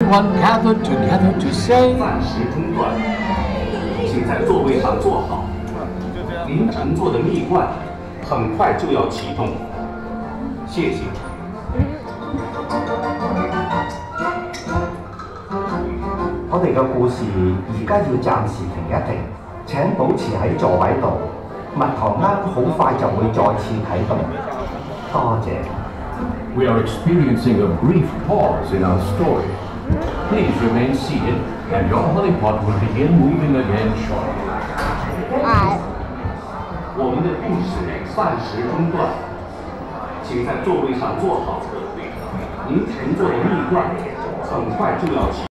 everyone gathered together to say. 暂时中断，请在座位上坐好。您乘坐的蜜罐很快就要启动，谢谢。 我哋嘅故事而家要暫時停一停，請保持喺座位度。蜜糖罌好快就會再次啟動。多謝。 We are experiencing a brief pause in our story. Please remain seated, and your honeypot will begin moving again shortly. 我们的故事暂时中断，请在座位上坐好。您乘坐的蜜罐很快就要启动。